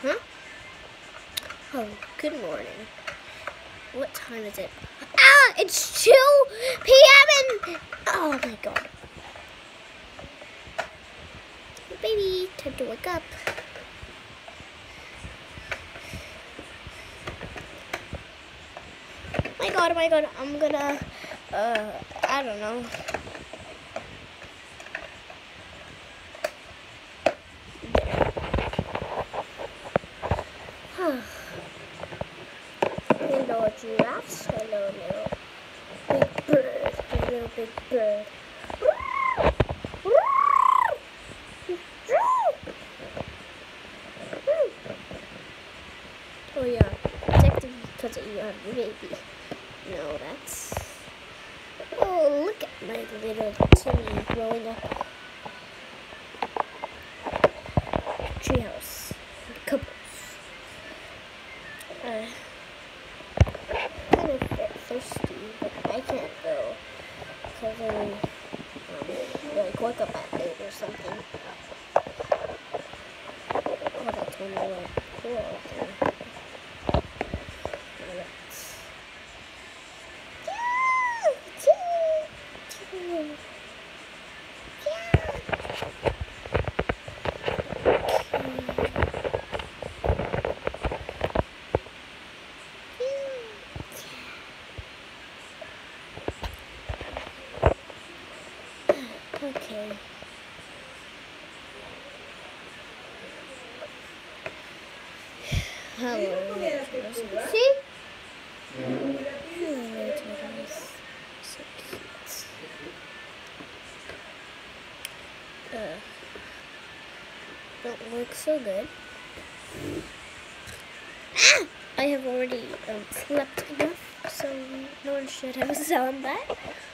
Huh? Oh, good morning. What time is it? Ah, it's 2 p.m. and oh my god. Baby, time to wake up. Oh my god, I'm gonna, I don't know. Hello, giraffes. Hello, little big bird. Hello, big bird. Oh yeah, protective because you have a baby. No, that's. Oh, look at my little Timmy growing up. Treehouse. Couples. Kind of thirsty, but I can't go because I like wake up at 8 or something. Oh, that's when I went cool out there. Okay. Hello. See? Hello, turtles. So cute. Don't look so good. Ah! I have already slept enough, so no one should have a sound that.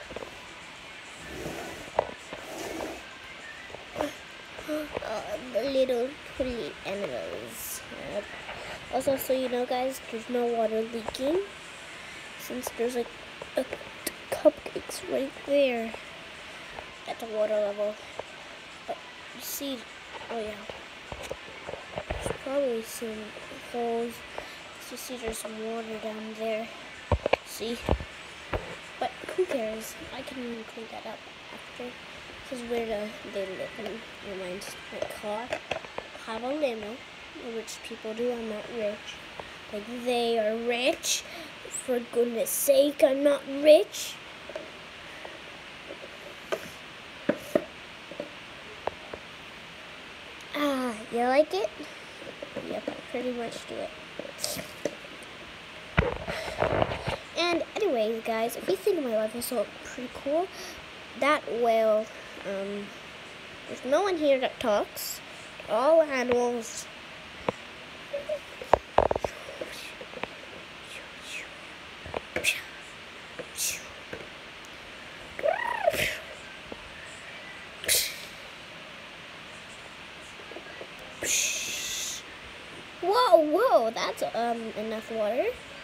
The little pretty animals. Also, so you know, guys, there's no water leaking since there's like cupcakes right there at the water level. But you see, oh yeah, there's probably some holes. So you see, there's some water down there. See, but who cares? I can clean that up after. This is where they live in my car. I have a limo. Rich people do. I'm not rich. Like they are rich. For goodness sake, I'm not rich. Ah, you like it? Yep, I pretty much do it. And anyways, guys, if you think my life is so pretty cool, that whale, there's no one here that talks. All animals. Whoa, that's enough water.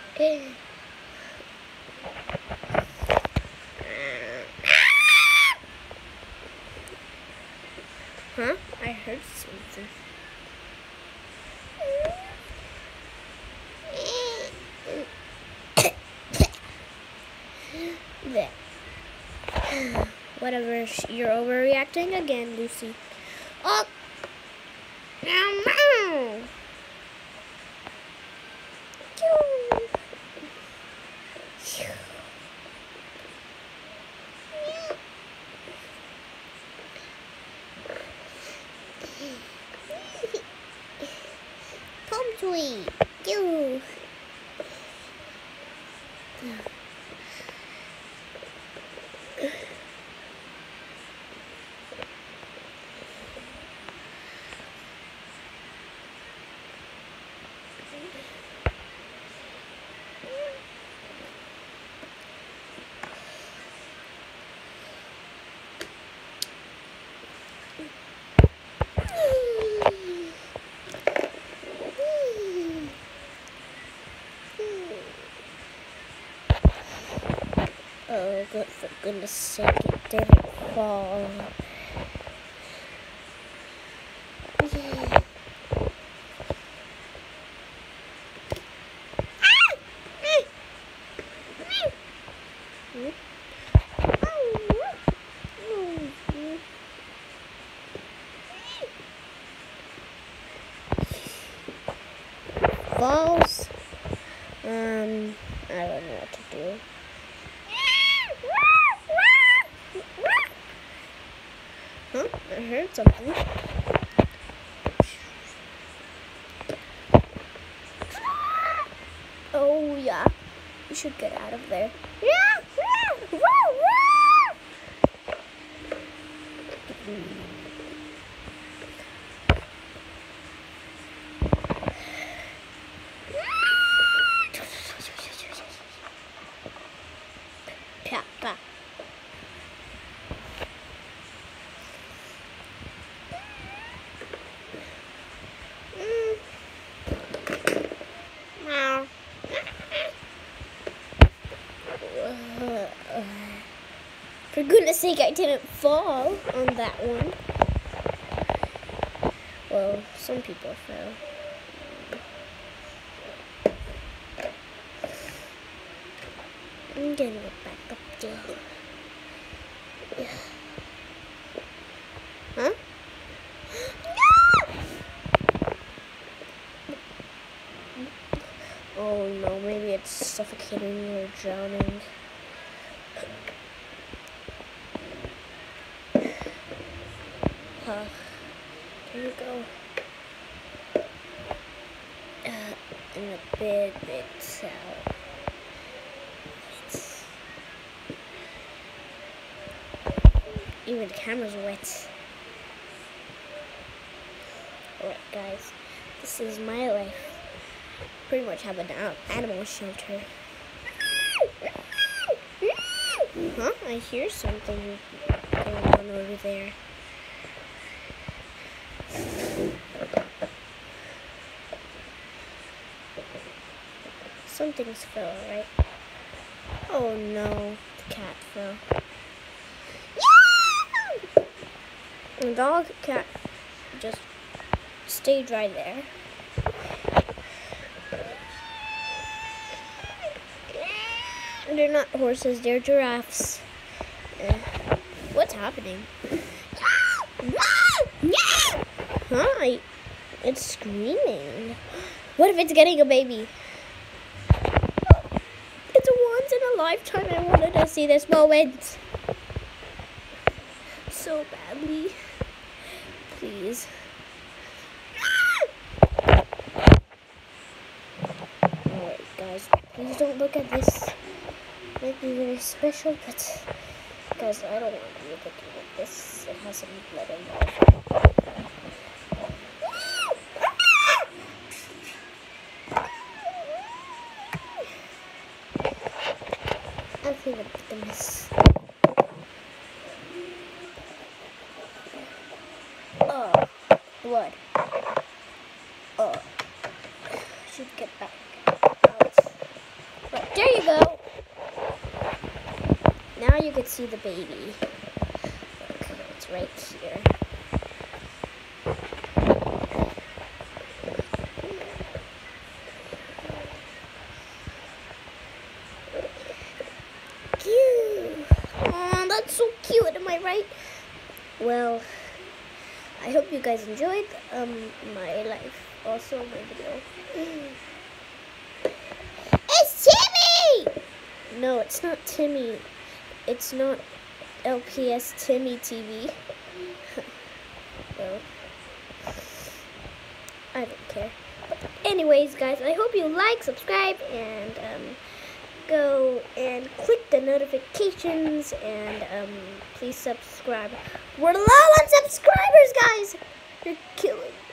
Huh? I heard something. There. Whatever, you're overreacting again, Lucy. Oh! No! Palm tree. You. Oh, good, for goodness sake, it didn't fall. falls. I don't know what to do. Huh? I heard something. Oh yeah, we should get out of there. Papa. For goodness sake, I didn't fall on that one. Well, some people fell. I'm gonna get back up there. Huh? Oh no, maybe it's suffocating or drowning. Here you go. In a big cell. Even the camera's wet. Alright guys, this is my life. Pretty much have an animal shelter. Huh? I hear something going on over there. Something's fell, right? Oh no, the cat fell. The dog, cat, just stayed right there. They're not horses, they're giraffes. What's happening? Hi, it's screaming. What if it's getting a baby? It's a once in a lifetime. I wanted to see this moment so badly. Please. Alright guys, please don't look at this. It might be very special, but guys, I don't want to be looking at this. It has some blood involved. I think I'll put them this. Oh, blood. Oh, I should get back out. But there you go. Now you can see the baby. Look, it's right here. Cute. Oh, that's so cute. Am I right? Well, I hope you guys enjoyed my life. Also, my video. It's Timmy! No, it's not Timmy. It's not LPS Timmy TV. Well, I don't care. But anyways, guys, I hope you like, subscribe, and go and click the notifications, and please subscribe. We're low on subscribers, guys. You're killing